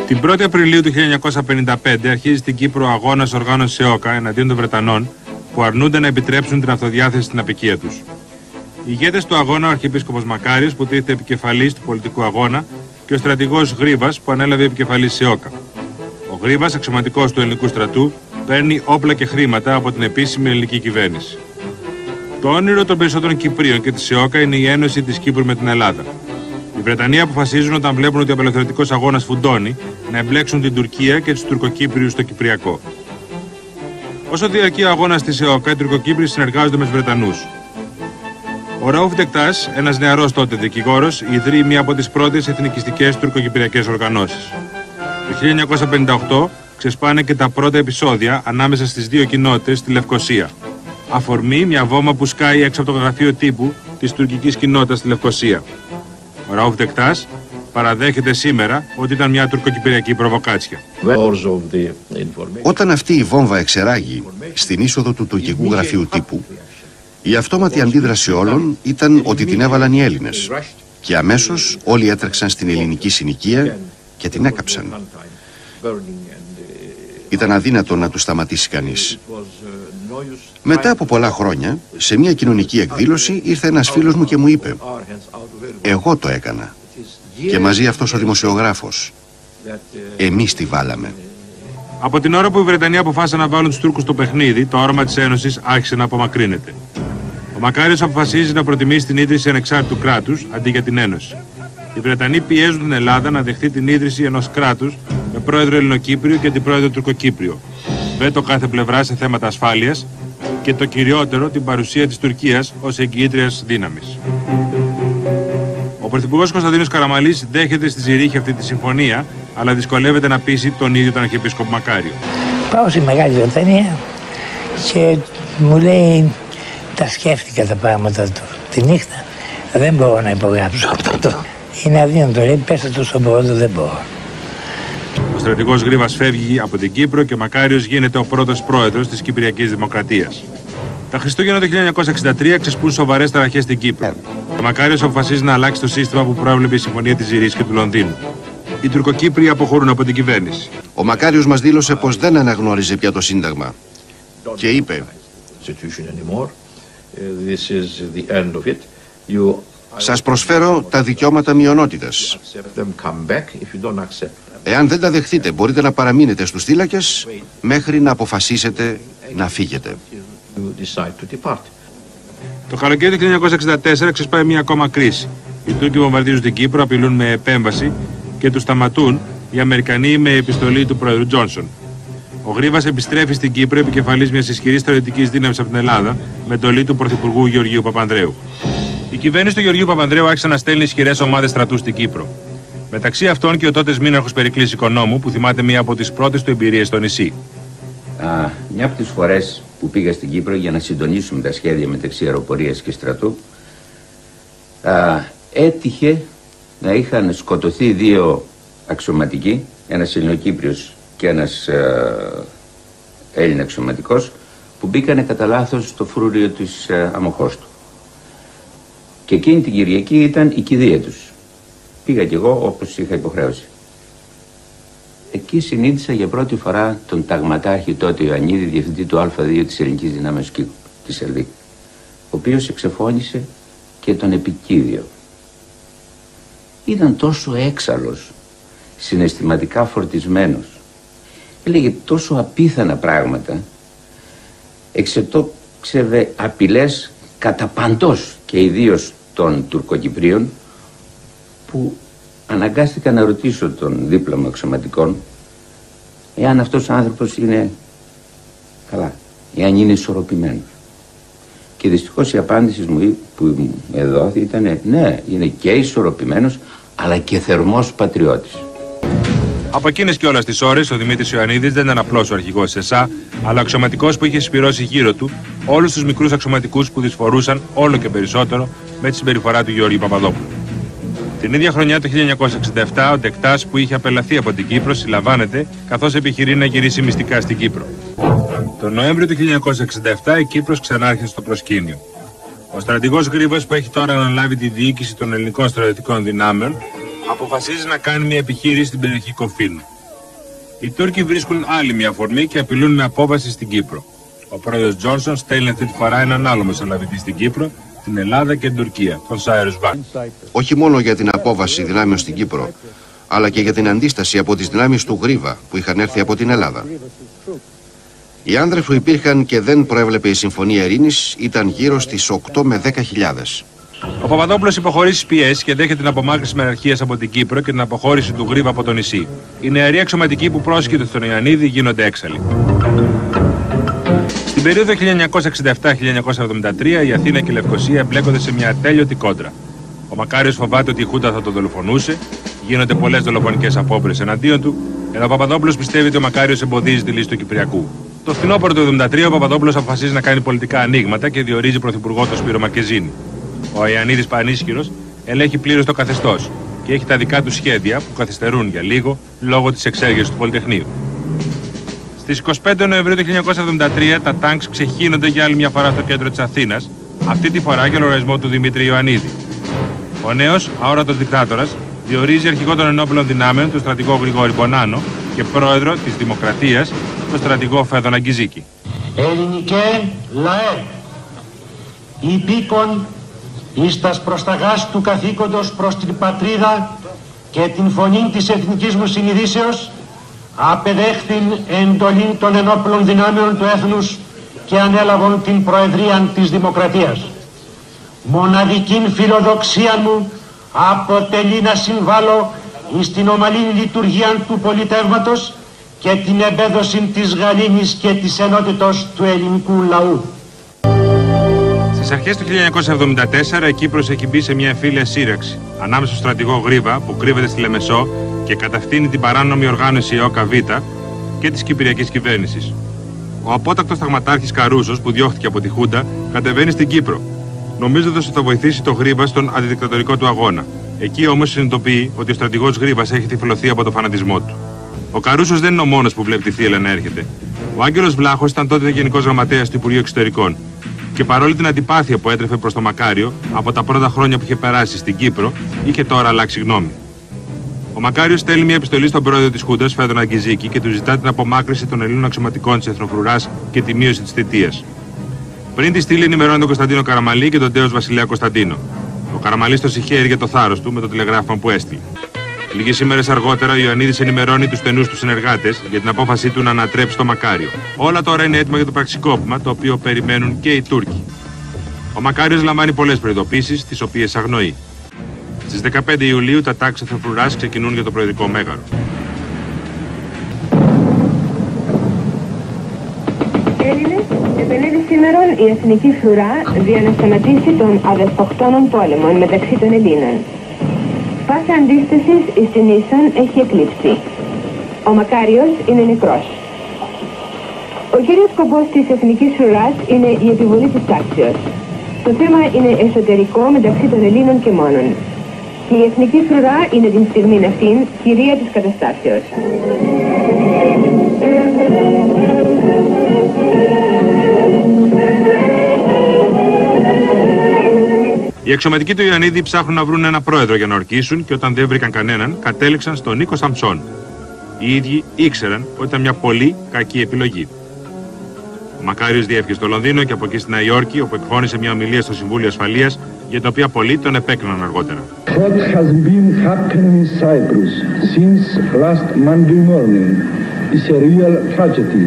Την 1η Απριλίου του 1955 αρχίζει στην Κύπρο ο αγώνας οργάνωσης ΕΟΚΑ εναντίον των Βρετανών που αρνούνται να επιτρέψουν την αυτοδιάθεση στην αποικία τους. Οι ηγέτες του αγώνα ο Αρχιεπίσκοπος Μακάριος που τίθεται επικεφαλής του πολιτικού αγώνα και ο στρατηγός Γρήβας που ανέλαβε επικεφαλής της ΕΟΚΑ. Ο Γρήβας, αξιωματικός του ελληνικού στρατού, παίρνει όπλα και χρήματα από την επίσημη ελληνική κυβέρνηση. Το όνειρο των περισσότερων Κυπρίων και της ΕΟΚΑ είναι η ένωση της Κύπρου με την Ελλάδα. Οι Βρετανοί αποφασίζουν όταν βλέπουν ότι ο απελευθερωτικός αγώνας φουντώνει να εμπλέξουν την Τουρκία και τους Τουρκοκύπριους στο Κυπριακό. Όσο διαρκεί ο αγώνας της ΕΟΚΑ, οι Τουρκοκύπριοι συνεργάζονται με τους Βρετανούς. Ο Ραούφ Ντεκτάς, ένας νεαρός τότε δικηγόρος, ιδρύει μία από τις πρώτες εθνικιστικές τουρκοκυπριακές οργανώσεις. Το 1958 ξεσπάνε και τα πρώτα επεισόδια ανάμεσα στις δύο κοινότητες στη Λευκοσία. Αφορμή μια βόμβα που σκάει έξω από το γραφείο τύπου της τουρκικής κοινότητας στη Λευκοσία. Ο Ραούφ Ντεκτάς παραδέχεται σήμερα ότι ήταν μια τουρκοκυπριακή προβοκάτσια. Όταν αυτή η βόμβα εξεράγει στην είσοδο του τουρκικού γραφείου τύπου, η αυτόματη αντίδραση όλων ήταν ότι την έβαλαν οι Έλληνες και αμέσως όλοι έτρεξαν στην ελληνική συνοικία και την έκαψαν. Ήταν αδύνατο να τους σταματήσει κανείς. Μετά από πολλά χρόνια, σε μια κοινωνική εκδήλωση ήρθε ένας φίλος μου και μου είπε «Εγώ το έκανα και μαζί αυτός ο δημοσιογράφος. Εμείς τη βάλαμε». Από την ώρα που οι Βρετανοί αποφάσισαν να βάλουν τους Τούρκους στο παιχνίδι, το όραμα της Ένωσης άρχισε να απομακρύνεται. Ο Μακάριος αποφασίζει να προτιμήσει την ίδρυση ανεξάρτητου κράτους αντί για την Ένωση. Οι Βρετανοί πιέζουν την Ελλάδα να δεχτεί την ίδρυση ενός κράτους με πρόεδρο Ελληνοκύπριο και αντιπρόεδρο Τουρκοκύπριο. Βέτο κάθε πλευρά σε θέματα ασφάλειας και το κυριότερο την παρουσία της Τουρκίας ως εγγυήτριας δύναμης. Ο Πρωθυπουργός Κωνσταντίνος Καραμανλής δέχεται στη Ζηρίχη αυτή τη συμφωνία, αλλά δυσκολεύεται να πείσει τον ίδιο τον Αρχιεπίσκοπο Μακάριο. Πάω στη Μεγάλη Βρετανία και μου λέει τα σκέφτηκα τα πράγματα του τη νύχτα. Δεν μπορώ να υπογράψω αυτό. Είναι αδύνατο, λέει, πέστε το στον πρόεδρο, δεν μπορώ. Ο στρατηγός Γρήβας φεύγει από την Κύπρο και ο Μακάριος γίνεται ο πρώτος πρόεδρος της Κυπριακής Δημοκρατίας. Τα Χριστούγεννα του 1963 ξεσπούν σοβαρές ταραχές στην Κύπρο. Ο Μακάριος αποφασίζει να αλλάξει το σύστημα που προέβλεπε η Συμφωνία της Ζηρής και του Λονδίνου. Οι Τουρκοκύπριοι αποχωρούν από την κυβέρνηση. Ο Μακάριος μας δήλωσε πως δεν αναγνώριζε πια το Σύνταγμα και είπε «Σας προσφέρω τα δικαιώματα μειονότητας. Εάν δεν τα δεχτείτε, μπορείτε να παραμείνετε στους θύλακες μέχρι να αποφασίσετε να φύγετε». Το καλοκαίρι του 1964 ξεσπάει μια ακόμα κρίση. Οι Τούρκοι βομβαρδίζουν την Κύπρο, απειλούν με επέμβαση και τους σταματούν οι Αμερικανοί με επιστολή του πρόεδρου Τζόνσον. Ο Γρήβας επιστρέφει στην Κύπρο επικεφαλής μιας ισχυρής στρατιωτικής δύναμης από την Ελλάδα με εντολή του Πρωθυπουργού Γεωργίου Παπανδρέου. Η κυβέρνηση του Γεωργίου Παπανδρέου άρχισε να στέλνει ισχυρές ομάδες στρατού στην Κύπρο. Μεταξύ αυτών και ο τότε μήναρχος Περικλής Οικονόμου, που θυμάται μία από τις πρώτες του εμπειρίες στο νησί. Μια από τις φορές που πήγα στην Κύπρο για να συντονίσουμε τα σχέδια μεταξύ αεροπορίας και στρατού, έτυχε να είχαν σκοτωθεί δύο αξιωματικοί, ένας Ελληνοκύπριος και ένας Έλληνα αξιωματικός, που μπήκανε κατά λάθος στο φρούριο της Αμοχώστου. Και εκείνη την Κυριακή ήταν η κηδεία τους. Πήγα κι εγώ όπως είχα υποχρέωση. Εκεί συνείδησα για πρώτη φορά τον ταγματάρχη τότε Ιωαννίδη, διευθυντή του Α2 της Ελληνικής Δυνάμεως Κύπρου, της ΕΛΔΙΚ, ο οποίος εξεφώνησε και τον επικίδιο. Ήταν τόσο έξαλλος, συναισθηματικά φορτισμένος, έλεγε τόσο απίθανα πράγματα, εξετόξευε απειλές κατά παντός και ιδίως των Τουρκοκυπρίων, που αναγκάστηκα να ρωτήσω τον δίπλα μου αξιωματικών εάν αυτός ο άνθρωπος είναι καλά, εάν είναι ισορροπημένος. Και δυστυχώς η απάντηση μου που μου εδόθη ήταν ναι, είναι και ισορροπημένος αλλά και θερμός πατριώτης. Από εκείνες και όλες τις ώρες ο Δημήτρης Ιωαννίδης δεν ήταν απλώς ο αρχηγός της ΕΣΑ, αλλά ο αξιωματικός που είχε συσπυρώσει γύρω του όλους τους μικρούς αξιωματικούς που δυσφορούσαν όλο και περισσότερο με τη συμπεριφορά του Γεώργιου Παπαδόπουλου. Την ίδια χρονιά το 1967 ο Ντεκτάς που είχε απελαθεί από την Κύπρο συλλαμβάνεται καθώς επιχειρεί να γυρίσει μυστικά στην Κύπρο. Τον Νοέμβριο του 1967 η Κύπρος ξανάρχισε στο προσκήνιο. Ο στρατηγός Γρήβας που έχει τώρα αναλάβει τη διοίκηση των ελληνικών στρατιωτικών δυνάμεων αποφασίζει να κάνει μια επιχείρηση στην περιοχή Κοφίνου. Οι Τούρκοι βρίσκουν άλλη μια αφορμή και απειλούν με απόβαση στην Κύπρο. Ο πρόεδρος Τζόνσον στέλνει αυτή τη φορά έναν άλλο μεσολαβητή στην Κύπρο, την Ελλάδα και την Τουρκία, τον Σάιρους Βαν. Όχι μόνο για την απόβαση δυνάμεων στην Κύπρο, αλλά και για την αντίσταση από τις δυνάμεις του Γρίβα που είχαν έρθει από την Ελλάδα. Οι άνδρες που υπήρχαν και δεν προέβλεπε η Συμφωνία Ειρήνης ήταν γύρω στις 8 με 10.000. Ο Παπαδόπουλος υποχωρεί στις πιέσεις και δέχεται την απομάκρυνση μοναρχίας από την Κύπρο και την αποχώρηση του Γρίβα από το νησί. Οι νεαροί αξιωματικοί που πρόσκειται στον Ιωαννίδη γίνονται έξαλλοι. Στην περίοδο 1967-1973 η Αθήνα και η Λευκοσία εμπλέκονται σε μια ατέλειωτη κόντρα. Ο Μακάριος φοβάται ότι η Χούντα θα τον δολοφονούσε, γίνονται πολλές δολοφονικές απόπειρες εναντίον του, ενώ ο Παπαδόπουλος πιστεύει ότι ο Μακάριος εμποδίζει τη λύση του Κυπριακού. Το φθινόπωρο του 1973 ο Παπαδόπουλος αποφασίζει να κάνει πολιτικά ανοίγματα και διορίζει πρωθυπουργό τον Σπύρο Μαρκεζίνη. Ο Ιωαννίδης πανίσχυρος ελέγχει πλήρως το καθεστώς και έχει τα δικά του σχέδια που καθυστερούν για λίγο λόγω της εξέργειας του Πολυτεχνείου. Στις 25 Νοεμβρίου του 1973 τα τάγκς ξεχύνονται για άλλη μια φορά στο κέντρο της Αθήνας, αυτή τη φορά για λογαριασμό του Δημήτρη Ιωαννίδη. Ο νέος αόρατος δικτάτορας διορίζει αρχηγό των ενόπλων δυνάμεων τον στρατηγό Γρηγόρη Μπονάνο και πρόεδρο της Δημοκρατίας τον στρατηγό Φέδωνα Γκιζίκη. Ελληνικέ λαέ, υπήκον εις τας προσταγάς του καθήκοντος προς την πατρίδα και την φωνή της εθνικής μου συνειδήσεως, απεδέχθην εντολή των ενόπλων δυνάμεων του έθνους και ανέλαβον την προεδρία της Δημοκρατίας. Μοναδικήν φιλοδοξία μου αποτελεί να συμβάλλω εις την ομαλή λειτουργία του πολιτεύματος και την εμπέδωση της γαλήνης και της ενότητος του ελληνικού λαού. Στις αρχές του 1974 η Κύπρος έχει μπει σε μια εμφύλια σύραξη ανάμεσα στο στρατηγό Γρίβα που κρύβεται στη Λεμεσό και κατευθύνει την παράνομη οργάνωση ΕΟΚΑ Β και της Κυπριακής Κυβέρνησης. Ο απότακτος ταγματάρχης Καρούσος που διώχθηκε από τη Χούντα κατεβαίνει στην Κύπρο, νομίζοντας ότι θα βοηθήσει το Γρίβα στον αντιδικτατορικό του αγώνα. Εκεί όμως συνειδητοποιεί ότι ο στρατηγός Γρίβας έχει τυφλωθεί από το φανατισμό του. Ο Καρούσος δεν είναι ο μόνος που βλέπει τη θύελλα να έρχεται. Ο Άγγελος Βλάχος ήταν τότε γενικός γραμματέας του Υπουργείου Εξωτερικών. Και παρόλη την αντιπάθεια που έτρεφε προς το Μακάριο από τα πρώτα χρόνια που είχε περάσει στην Κύπρο, είχε τώρα αλλάξει γνώμη. Ο Μακάριος στέλνει μια επιστολή στον πρόεδρο της Χούντας, Φέδωνα Γκιζίκη, και του ζητά την απομάκρυνση των Ελλήνων αξιωματικών της Εθνοφρουράς και τη μείωση της θητείας. Πριν τη στείλει, ενημερώνει τον Κωνσταντίνο Καραμαλή και τον τέος Βασιλέα Κωνσταντίνο. Ο Καραμαλής το συγχαίρει για το θάρρος του με το τηλεγράφημα που έστειλε. Λίγες ημέρες αργότερα, ο Ιωαννίδης ενημερώνει τους στενούς του συνεργάτες για την απόφασή του να ανατρέψει το Μακάριο. Όλα τώρα είναι έτοιμα για το πραξικόπημα, το οποίο περιμένουν και οι Τούρκοι. Ο Μακάριος λαμβάνει πολλές προειδοποίησεις, τις οποίες αγνοεί. Στις 15 Ιουλίου τα τάξη Εθνοφρουράς ξεκινούν για το προεδρικό μέγαρο. Έλληνες, επενέβη σήμερα η Εθνική Φρουρά για να σταματήσει τον αδεσποκτόνων πόλεμων μεταξύ των Ελλήνων. Πάσα αντίστασης εις την ίσον έχει εκλείψει. Ο Μακάριος είναι νεκρός. Ο κύριος σκοπός της Εθνικής Φρουράς είναι η επιβολή της τάξεως. Το θέμα είναι εσωτερικό μεταξύ των Ελλήνων και μόνον. Και η Εθνική Φρουρά είναι την στιγμή αυτήν κυρία της καταστάσεως. Οι αξιωματικοί του Ιωαννίδη ψάχνουν να βρουν ένα πρόεδρο για να ορκίσουν και όταν δεν βρήκαν κανέναν, κατέληξαν στον Νίκο Σαμψόν. Οι ίδιοι ήξεραν ότι ήταν μια πολύ κακή επιλογή. Ο Μακάριος διέφυγε στο Λονδίνο και από εκεί στη Νέα Υόρκη, όπου εκφώνησε μια ομιλία στο Συμβούλιο Ασφαλείας, για την οποία πολλοί τον επέκριναν αργότερα. What has been happening in Cyprus since last Monday morning is a real tragedy.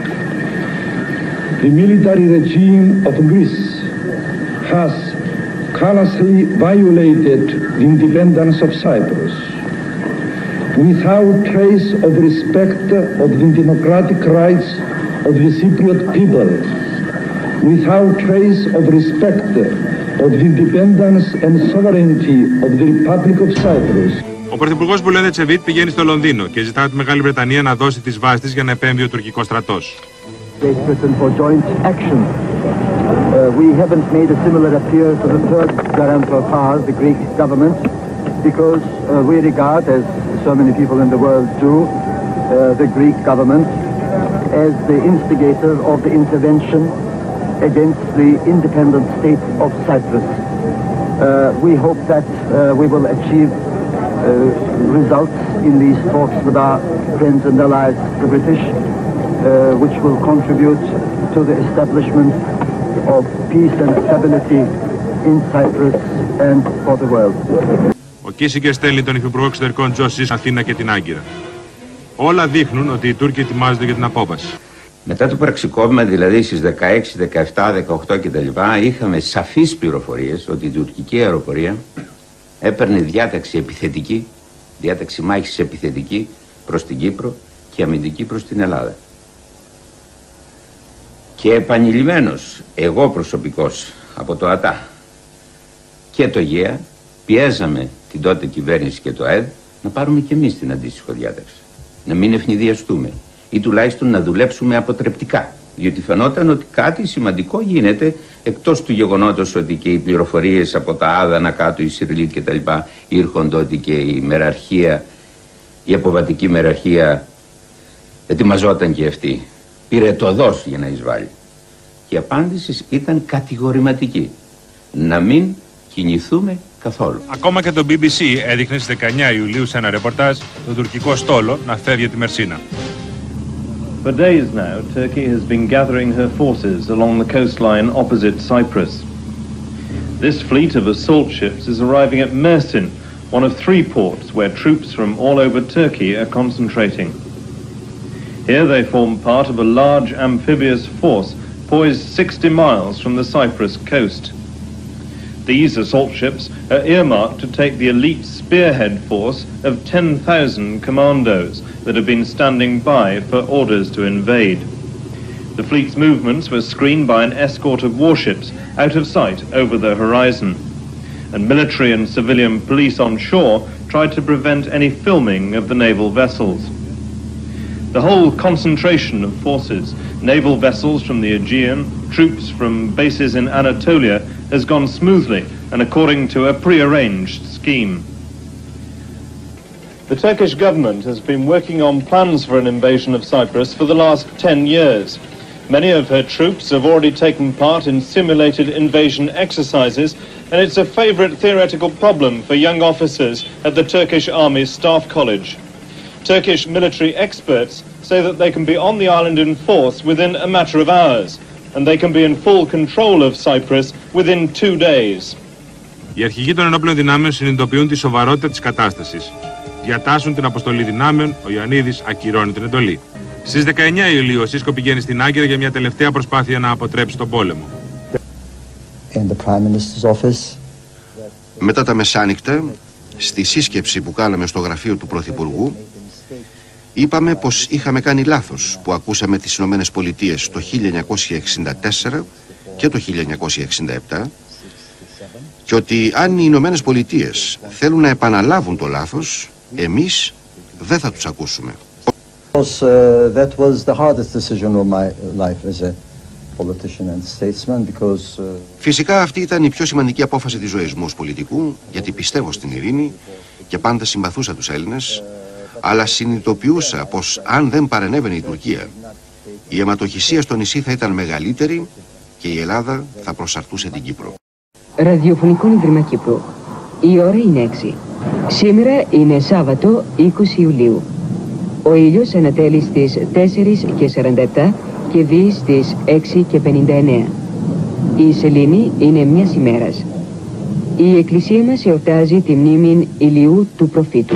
The military regime of Greece has callously violated the independence of Cyprus without trace of respect of the democratic rights of the Cypriot people, without trace of respect of the independence and sovereignty of the Republic of Cyprus. Ο πρωθυπουργός Μπουλέντε Τσεβίτ πηγαίνει στο Λονδίνο και ζητά από τη Μεγάλη Βρετανία να δώσει τις βάσεις της για να επέμβει ο τουρκικός στρατός. We haven't made a similar appeal to the third guarantor power, the Greek government, because we regard, as so many people in the world do, the Greek government as the instigator of the intervention against the independent state of Cyprus. We hope that we will achieve results in these talks with our friends and allies, the British, which will contribute to the establishment of peace and stability in Cyprus and for the world. Ο Κίσιγκερ στέλνει τον Υφυπουργό Εξωτερικών Τζο Σις στην Αθήνα και την Άγκυρα. Όλα δείχνουν ότι οι Τούρκοι ετοιμάζονται για την απόβαση. Μετά το πραξικόπημα, δηλαδή στις 16, 17, 18 κτλ. Είχαμε σαφείς πληροφορίες ότι η τουρκική αεροπορία έπαιρνε διάταξη μάχης επιθετική προς την Κύπρο και αμυντική προς την Ελλάδα. Και επανειλημμένος, εγώ προσωπικώς από το ΑΤΑ και το ΓΕΑ πιέζαμε την τότε κυβέρνηση και το ΑΕΔ να πάρουμε και εμείς την αντίστοιχη διάταξη. Να μην ευνηδιαστούμε ή τουλάχιστον να δουλέψουμε αποτρεπτικά. Διότι φαινόταν ότι κάτι σημαντικό γίνεται, εκτός του γεγονότος ότι και οι πληροφορίες από τα Άδανα κάτω, η Σιρλίτ και τα λοιπά, ήρχονται ότι και η μεραρχία, η αποβατική μεραρχία ετοιμαζόταν και αυτή. Πήρε το δός για να εισβάλλει. Και η απάντηση ήταν κατηγορηματική. Να μην κινηθούμε καθόλου. Ακόμα και το BBC έδειχνε στις 19 Ιουλίου σε ένα ρεπορτάζ τον τουρκικό στόλο να φεύγει από τη Μερσίνα. For days now, Turkey has been gathering her forces along the coastline opposite Cyprus. This fleet of assault ships is arriving at Mersin, one of 3 ports where troops from all over Turkey are concentrating. Here they form part of a large amphibious force poised 60 miles from the Cyprus coast. These assault ships are earmarked to take the elite spearhead force of 10,000 commandos that have been standing by for orders to invade. The fleet's movements were screened by an escort of warships out of sight over the horizon, and military and civilian police on shore tried to prevent any filming of the naval vessels. The whole concentration of forces, naval vessels from the Aegean, troops from bases in Anatolia, has gone smoothly and according to a pre-arranged scheme. The Turkish government has been working on plans for an invasion of Cyprus for the last 10 years. Many of her troops have already taken part in simulated invasion exercises, and it's a favorite theoretical problem for young officers at the Turkish Army Staff College. Turkish military experts say that they can be on the island in force within a matter of hours, and they can be in full control of Cyprus within 2 days. Οι αρχηγοί των ενόπλων δυνάμεων συνειδητοποιούν τη σοβαρότητα της κατάστασης. Διατάσσουν την αποστολή δυνάμεων, ο Ιωαννίδης ακυρώνει την εντολή. Στις 19 Ιουλίου ο Σίσκο πηγαίνει στην Άγκυρα για μια τελευταία προσπάθεια να αποτρέψει τον πόλεμο. Μετά τα μεσάνυχτα, στη σύσκεψη που κάναμε στο γραφείο του Πρωθυπουργού, είπαμε πως είχαμε κάνει λάθος που ακούσαμε τις Ηνωμένες Πολιτείες το 1964 και το 1967 και ότι αν οι Ηνωμένες Πολιτείες θέλουν να επαναλάβουν το λάθος, εμείς δεν θα τους ακούσουμε. Φυσικά αυτή ήταν η πιο σημαντική απόφαση της ζωής μου ως πολιτικού, γιατί πιστεύω στην ειρήνη και πάντα συμπαθούσα τους Έλληνες, αλλά συνειδητοποιούσα πως αν δεν παρενέβαινε η Τουρκία, η αιματοχυσία στο νησί θα ήταν μεγαλύτερη και η Ελλάδα θα προσαρτούσε την Κύπρο. Ραδιοφωνικό Ίδρυμα Κύπρου. Η ώρα είναι 6. Σήμερα είναι Σάββατο 20 Ιουλίου. Ο ήλιος ανατέλει στις 4:47 και δει στις 6:59. Η σελήνη είναι μιας ημέρας. Η Εκκλησία μας εορτάζει τη μνήμη Ηλιού του προφήτου.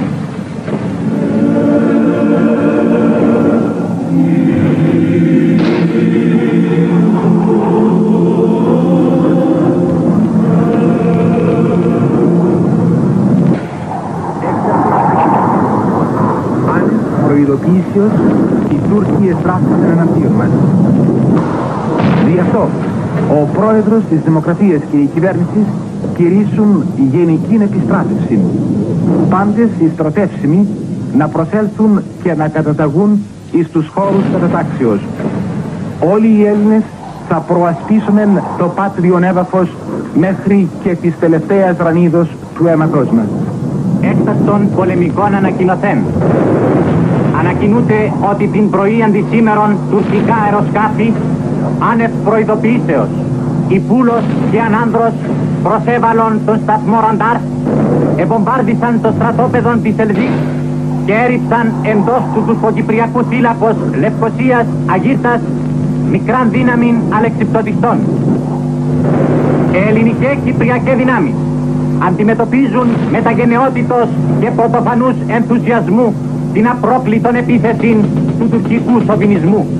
Προειδοποιήσεως, οι Τούρκοι εστράφησαν εναντίον μας. Δι' αυτό, ο πρόεδρος της Δημοκρατίας και η κυβέρνηση κηρύσσουν γενική επιστράτευση. Πάντες οι στρατεύσιμοι να προσέλθουν και να καταταγούν εις τους χώρους κατατάξεως. Όλοι οι Έλληνες θα προασπίσουν το πάτριον έδαφος μέχρι και της τελευταίας ρανίδος του αίματός μας. Έκτακτον πολεμικών ανακοινωθέν. Ανακοινούται ότι την πρωί αντισήμερον τουρκικά αεροσκάφη άνευ προειδοποιήσεως οι Πούλος και Ανάνδρος προσέβαλον τον σταθμό Ραντάρ, εμπομπάρδισαν το στρατόπεδο της Ελβίκ και έριψαν εντός του τους κοκυπριακούς φύλακος Λευκωσίας, Αγύρτας, μικράν δύναμην αλεξιπτωτιστών. Ελληνικές κυπριακές δυνάμεις αντιμετωπίζουν με τα γενναιότητος και πρωτοφανούς ενθουσιασμού την απρόκλητον επίθεση του τουρκικού σοβινισμού.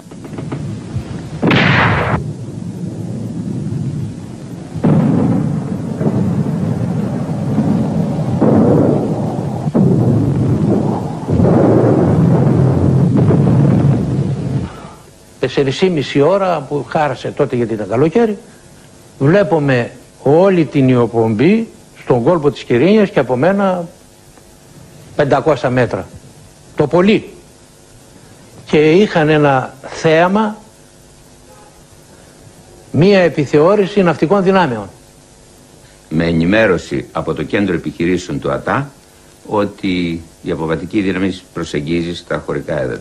Τεσσερισήμιση ώρα που χάρασε τότε γιατί ήταν καλοκαίρι, βλέπουμε όλη την ιοπομπή στον κόλπο της Κυρίνιας και από μένα 500 μέτρα το πολύ, και είχαν ένα θέαμα, μία επιθεώρηση ναυτικών δυνάμεων. Με ενημέρωση από το κέντρο επιχειρήσεων του ΑΤΑ ότι η αποβατική δύναμη προσεγγίζει στα χωρικά έδατα.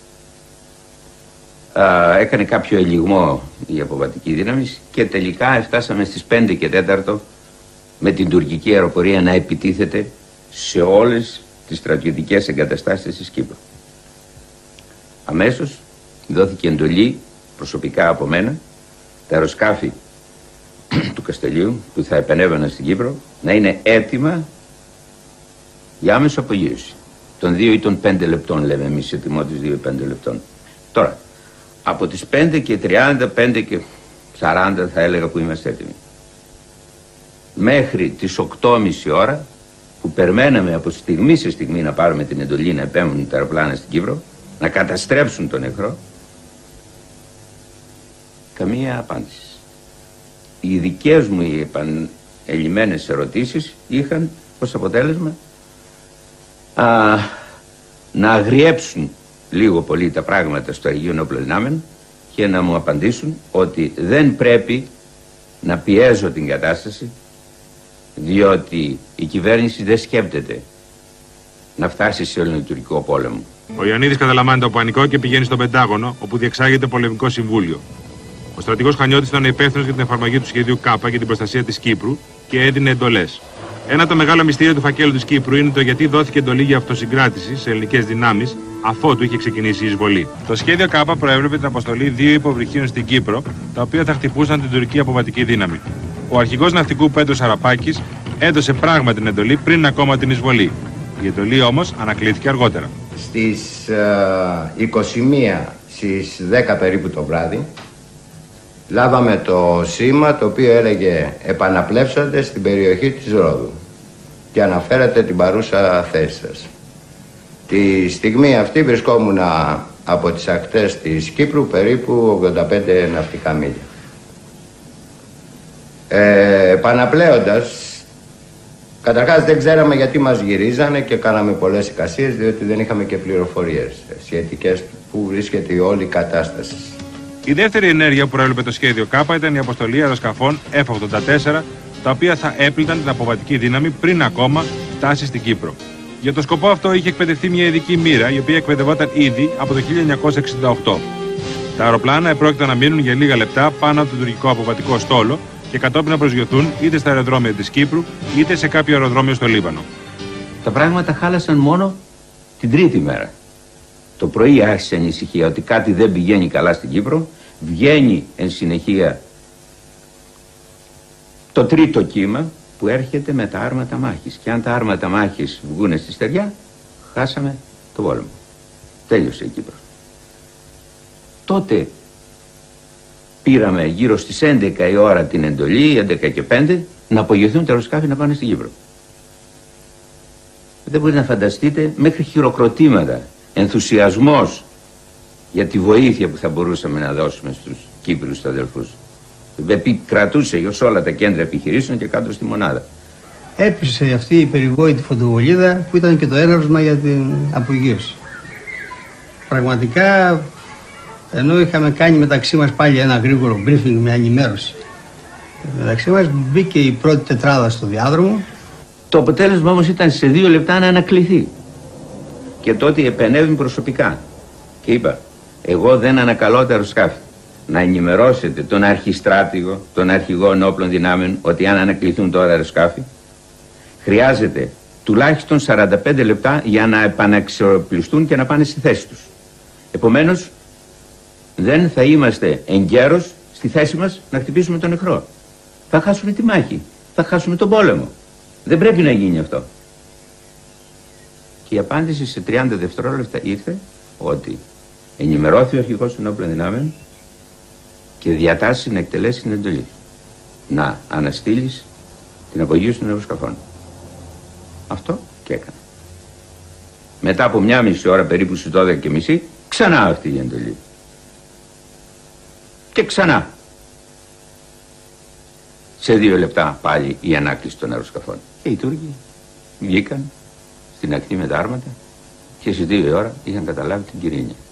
Έκανε κάποιο ελιγμό η αποβατική δύναμη και τελικά φτάσαμε στις 5 και 4 με την τουρκική αεροπορία να επιτίθεται σε όλες τις στρατιωτικές εγκαταστάσεις της Κύπρου. Αμέσως δόθηκε εντολή προσωπικά από μένα τα αεροσκάφη του Καστελίου που θα επενέβαιναν στην Κύπρο να είναι έτοιμα για άμεσο απογείωση των 2 ή των 5 λεπτών, λέμε εμείς ετοιμότητες 2 ή 5 λεπτών. Τώρα, από τις 5 και 30, 5 και 40 θα έλεγα που είμαστε έτοιμοι. Μέχρι τις 8.30 ώρα που περιμέναμε από στιγμή σε στιγμή να πάρουμε την εντολή να επέμβουν τα αεροπλάνα στην Κύπρο, να καταστρέψουν τον εχθρό, καμία απάντηση. Οι δικές μου οι επανελειμμένες ερωτήσεις είχαν ως αποτέλεσμα να αγριέψουν λίγο πολύ τα πράγματα στο Αιγείο Ενόπλων Δυνάμεων και να μου απαντήσουν ότι δεν πρέπει να πιέζω την κατάσταση, διότι η κυβέρνηση δεν σκέπτεται να φτάσει σε ελληνοτουρκικό πόλεμο. Ο Ιωαννίδης καταλαμβάνει το πανικό και πηγαίνει στο Πεντάγωνο, όπου διεξάγεται πολεμικό συμβούλιο. Ο στρατηγός Χανιώτης ήταν υπεύθυνος για την εφαρμογή του σχεδίου ΚΑΠΑ και την προστασία της Κύπρου και έδινε εντολές. Ένα από τα μεγάλα μυστήρια του φακέλου της Κύπρου είναι το γιατί δόθηκε εντολή για αυτοσυγκράτηση σε ελληνικές δυνάμεις αφότου είχε ξεκινήσει η εισβολή. Το σχέδιο ΚΑΠΑ προέβλεπε την αποστολή 2 υποβρυχίων στην Κύπρο, τα οποία θα χτυπούσαν την τουρκική αποβατική δύναμη. Ο αρχηγός ναυτικού Πέτρος Αραπάκης έδωσε πράγματι την εντολή πριν ακόμα την εισβολή. Η εντολή όμως ανακλήθηκε αργότερα. Στις 21 στις 10 περίπου το βράδυ λάβαμε το σήμα το οποίο έλεγε επαναπλεύσατε στην περιοχή της Ρόδου και αναφέρατε την παρούσα θέση σας. Τη στιγμή αυτή βρισκόμουν από τις ακτές της Κύπρου περίπου 85 ναυτικά μίλια. Επαναπλέοντας, καταρχάς δεν ξέραμε γιατί μας γυρίζανε και κάναμε πολλές εικασίες, διότι δεν είχαμε και πληροφορίες σχετικές που βρίσκεται η όλη κατάσταση. Η δεύτερη ενέργεια που προέβλεπε το σχέδιο ΚΑΠΑ ήταν η αποστολή αεροσκαφών F-84, τα οποία θα έπλυταν την αποβατική δύναμη πριν ακόμα φτάσει στην Κύπρο. Για το σκοπό αυτό είχε εκπαιδευτεί μια ειδική μοίρα, η οποία εκπαιδευόταν ήδη από το 1968. Τα αεροπλάνα επρόκειται να μείνουν για λίγα λεπτά πάνω από το τουρκικό αποβατικό στόλο και κατόπιν να προσγειωθούν είτε στα αεροδρόμια της Κύπρου είτε σε κάποιο αεροδρόμιο στο Λίβανο. Τα πράγματα χάλασαν μόνο την τρίτη μέρα. Το πρωί άρχισε ανησυχία ότι κάτι δεν πηγαίνει καλά στην Κύπρο. Βγαίνει εν συνεχεία το τρίτο κύμα που έρχεται με τα άρματα μάχης. Και αν τα άρματα μάχης βγούνε στη στεριά, χάσαμε το πόλεμο. Τέλειωσε η Κύπρος. Τότε πήραμε γύρω στις 11 η ώρα την εντολή, 11 και 5, να απογειωθούν τα αεροσκάφη να πάνε στην Κύπρο. Δεν μπορείτε να φανταστείτε, μέχρι χειροκροτήματα, ενθουσιασμός για τη βοήθεια που θα μπορούσαμε να δώσουμε στους Κύπριους αδελφούς. Κρατούσε ως όλα τα κέντρα επιχειρήσεων και κάτω στη μονάδα. Έπεισε αυτή η περιβόητη φωτοβολίδα που ήταν και το έναυσμα για την απογείωση. Πραγματικά, ενώ είχαμε κάνει μεταξύ μας πάλι ένα γρήγορο briefing με ενημέρωση, μεταξύ μας μπήκε η πρώτη τετράδα στο διάδρομο. Το αποτέλεσμα όμως ήταν σε 2 λεπτά να ανακληθεί. Και τότε επενέβη προσωπικά και είπα, εγώ δεν ανακαλώ τα αεροσκάφη. να ενημερώσετε τον αρχιστράτηγο, τον αρχηγό ενόπλων δυνάμεων, ότι αν ανακληθούν τώρα αεροσκάφη, χρειάζεται τουλάχιστον 45 λεπτά για να επαναξιοπλιστούν και να πάνε στη θέση τους. Επομένως, δεν θα είμαστε εγκαίρως στη θέση μας να χτυπήσουμε τον εχθρό. Θα χάσουμε τη μάχη, θα χάσουμε τον πόλεμο. Δεν πρέπει να γίνει αυτό. Και η απάντηση σε 30 δευτερόλεπτα ήρθε ότι ενημερώθηκε ο αρχηγός των ενόπλων δυνάμεων και διατάσσει να εκτελέσει την εντολή. Να αναστείλεις την απογείωση των αεροσκαφών. Αυτό και έκανε. Μετά από 1,5 ώρα περίπου στις 12:30 ξανά αυτή η εντολή. Και ξανά. Σε 2 λεπτά πάλι η ανάκληση των αεροσκαφών. Και οι Τούρκοι βγήκαν στην ακτή με τα άρματα και στις 2 ώρα είχαν καταλάβει την Κυρίνια.